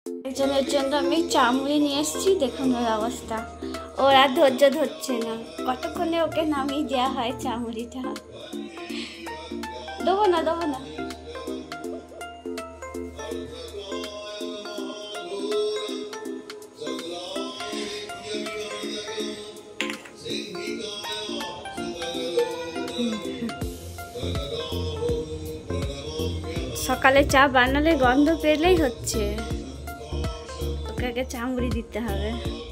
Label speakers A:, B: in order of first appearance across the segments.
A: একজনের জন্য আমি চামড়ি নিয়ে এসেছি, দেখুন ওর অবস্থা। ওর আর ধৈর্য ধরছে না, কতক্ষণে ওকে নামিয়ে দেওয়া হয় চামড়িটা। দেবো না দেবো না। সকালে চা বানালে গন্ধ পেলেই হচ্ছে, ওকে আগে চামড়ি দিতে হবে।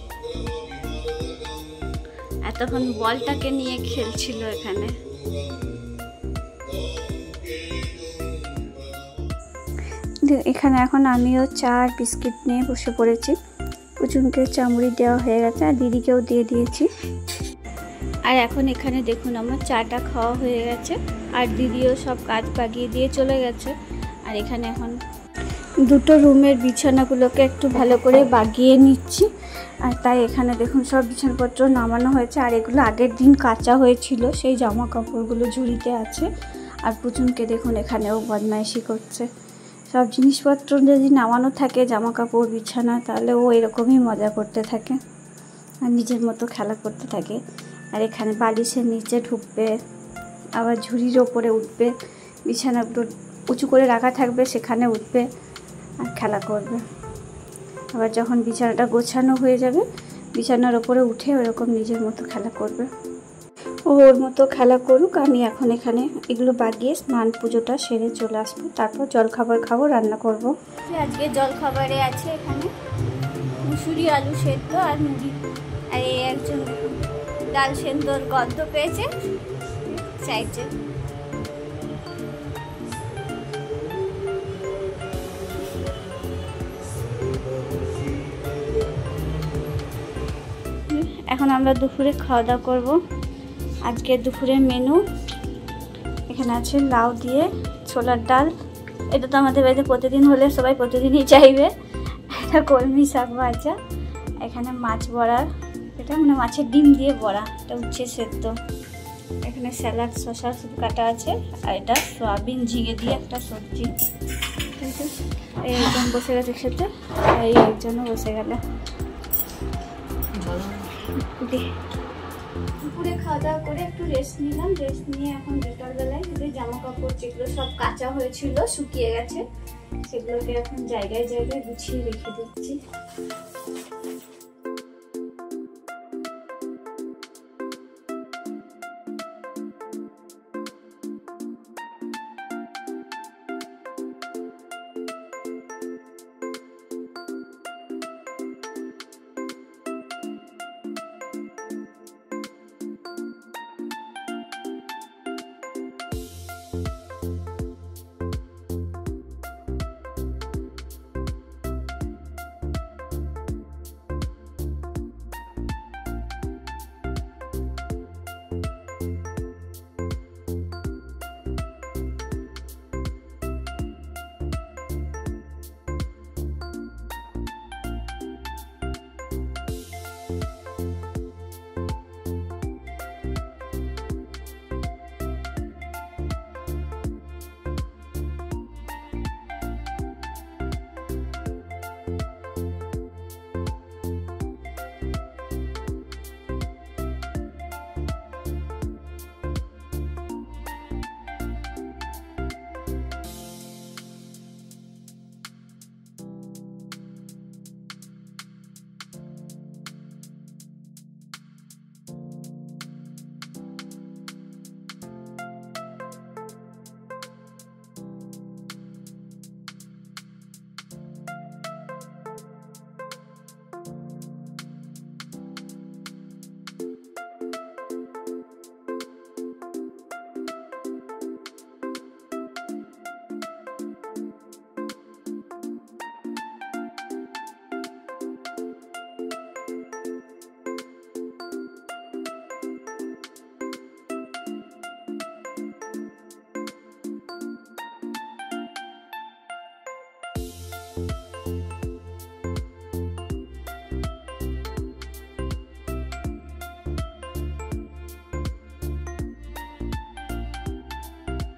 A: এতক্ষণ বলটাকে নিয়ে খেলছিল এখানে। এখানে এখন আমিও চা আর বিস্কিট নিয়ে বসে পড়েছি। পুচুনকে চামড়ি দেওয়া হয়ে গেছে আর দিদিকেও দিয়ে দিয়েছি। আর এখন এখানে দেখুন আমার চাটা খাওয়া হয়ে গেছে আর দিদিও সব কাজ বাগিয়ে দিয়ে চলে গেছে। আর এখানে এখন দুটো রুমের বিছানাগুলোকে একটু ভালো করে বাগিয়ে নিচ্ছি। আর তাই এখানে দেখুন সব বিছানাপত্র নামানো হয়েছে। আর এগুলো আগের দিন কাচা হয়েছিল, সেই জামা কাপড়গুলো ঝুড়িতে আছে। আর পুচুনকে দেখুন এখানেও বদমাইশি করছে। সব জিনিসপত্র যদি নামানো থাকে, জামা কাপড় বিছানা, তাহলে ও এরকমই মজা করতে থাকে আর নিজের মতো খেলা করতে থাকে। আর এখানে বালিশের নিচে ঢুকবে, আবার ঝুড়ির ওপরে উঠবে, বিছানাগুলো উঁচু করে রাখা থাকবে সেখানে উঠবে আর খেলা করবে। আবার যখন বিছানাটা গোছানো হয়ে যাবে, বিছানার ওপরে উঠে ওরকম নিজের মতো খেলা করবে। ওর মতো খেলা করুক, আমি এখন এখানে এগুলো বাগিয়ে স্নান পুজোটা সেরে চলে আসবো, তারপর জলখাবার খাবো, রান্না করব। আজকে জলখাবারে আছে এখানে মুসুরি আলু সেদ্ধ আর মুড়ি। আর এই একজন ডাল সেদ্ধর গন্ধ পেয়েছে, চাইছে। এখন আমরা দুপুরে খাওয়া দাওয়া করবো। আজকে দুপুরের মেনু এখানে আছে লাউ দিয়ে ছোলার ডাল। এটা তো আমাদের বাড়িতে প্রতিদিন হলে সবাই প্রতিদিনই চাইবে। এটা কলমি শাক ভাজা, এখানে মাছ বড়া, এটা মানে মাছের ডিম দিয়ে বড়া, এটা উচ্ছে সেদ্ধ, এখানে স্যালাড শসা সব কাটা আছে। আর এটা সয়াবিন ঝিঙে দিয়ে একটা সবজি। এই একজন বসে গেছে খেতে, এই একজনও বসে গেল। দুপুরে খাওয়া দাওয়া করে একটু রেস্ট নিলাম। রেস্ট নিয়ে এখন বিকালবেলায় যে জামা কাপড় যেগুলো সব কাঁচা হয়েছিল শুকিয়ে গেছে, সেগুলোকে এখন জায়গায় জায়গায় গুছিয়ে রেখে দিচ্ছি।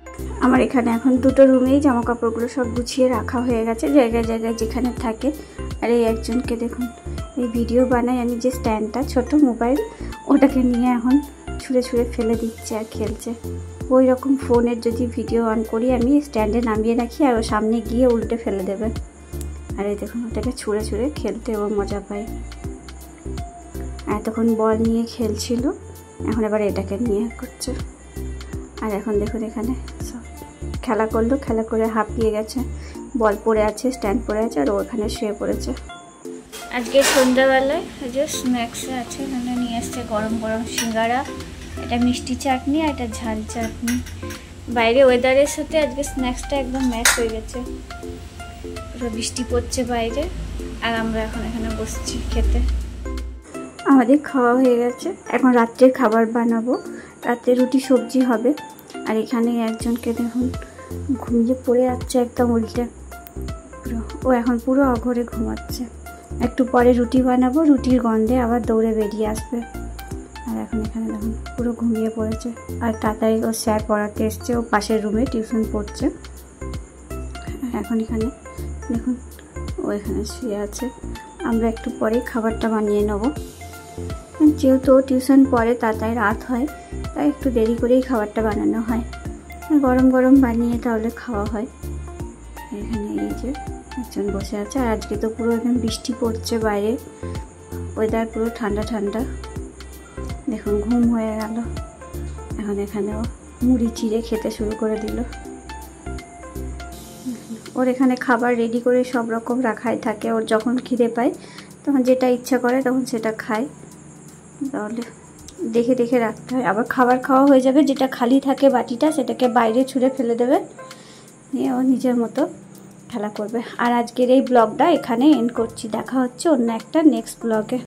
A: আমার এখানে এখন দুটো রুমেই জামা কাপড়গুলো সব গুছিয়ে রাখা হয়ে গেছে জায়গায় জায়গায় যেখানে থাকে। আর এই একজনকে দেখুন, এই ভিডিও বানাই আমি যে স্ট্যান্ডটা, ছোট মোবাইল, ওটাকে নিয়ে এখন ছুঁড়ে ছুঁড়ে ফেলে দিচ্ছে আর খেলছে। ওই রকম ফোনের যদি ভিডিও অন করি আমি, স্ট্যান্ডে নামিয়ে রাখি আর ও সামনে গিয়ে উল্টে ফেলে দেবে। আর এই দেখুন, ওটাকে ছুঁড়ে ছুঁড়ে খেলতে ও মজা পায়। এতক্ষণ বল নিয়ে খেলছিল, এখন এবার এটাকে নিয়ে করছে। আর এখন দেখুন এখানে সব খেলা করলো, খেলা করে হাঁপিয়ে গেছে, বল পড়ে আছে, স্ট্যান্ড পড়ে আছে, আর ও ওখানে শুয়ে পড়েছে। আজকে সন্ধ্যাবেলায় যে স্ন্যাক্সে আছে, এখানে নিয়ে এসছে গরম গরম সিঙ্গারা, এটা মিষ্টি চাটনি আর এটা ঝাল চাটনি। বাইরে ওয়েদারের সাথে আজকে স্ন্যাক্সটা একদম ম্যাচ হয়ে গেছে। পুরো বৃষ্টি পড়ছে বাইরে, আর আমরা এখন এখানে বসছি খেতে। আমাদের খাওয়া হয়ে গেছে, এখন রাত্রের খাবার বানাবো। রাত্রে রুটি সবজি হবে। আর এখানে একজনকে দেখুন ঘুমিয়ে পড়ে যাচ্ছে একদম উল্টে, ও এখন পুরো অঘরে ঘুমাচ্ছে। একটু পরে রুটি বানাবো, রুটির গন্ধে আবার দৌড়ে বেরিয়ে আসবে। আর এখন এখানে দেখুন পুরো ঘুমিয়ে পড়েছে। আর তাড়াতাড়ি ও স্যার পড়াতে এসছে, ও পাশের রুমে টিউশন পড়ছে। এখন এখানে দেখুন ও এখানে শুয়ে আছে। আমরা একটু পরে খাবারটা বানিয়ে নেব। যেহেতু ও টিউশন পড়ে, তাড়াতাড়ি রাত হয়, তাই একটু দেরি করেই খাবারটা বানানো হয়। গরম গরম বানিয়ে তাহলে খাওয়া হয়। এখানে এই যে একজন বসে আছে। আর আজকে তো পুরো একদম বৃষ্টি পড়ছে বাইরে, ওয়েদার পুরো ঠান্ডা ঠান্ডা। দেখুন ঘুম হয়ে গেল। এখন এখানেও মুড়ি চিড়ে খেতে শুরু করে দিল। ওর এখানে খাবার রেডি করে সব রকম রাখাই থাকে, ওর যখন খিদে পায় তখন যেটা ইচ্ছা করে তখন সেটা খায়। তাহলে দেখে দেখে রাখতে হয়। আবার খাবার খাওয়া হয়ে যাবে, যেটা খালি থাকে বাটিটা সেটাকে বাইরে ছুঁড়ে ফেলে দেবে, নিয়ে ও নিজের মতো খেলা করবে। আর আজকের এই ব্লগটা এখানে এন্ড করছি। দেখা হচ্ছে অন্য একটা নেক্সট ব্লগে।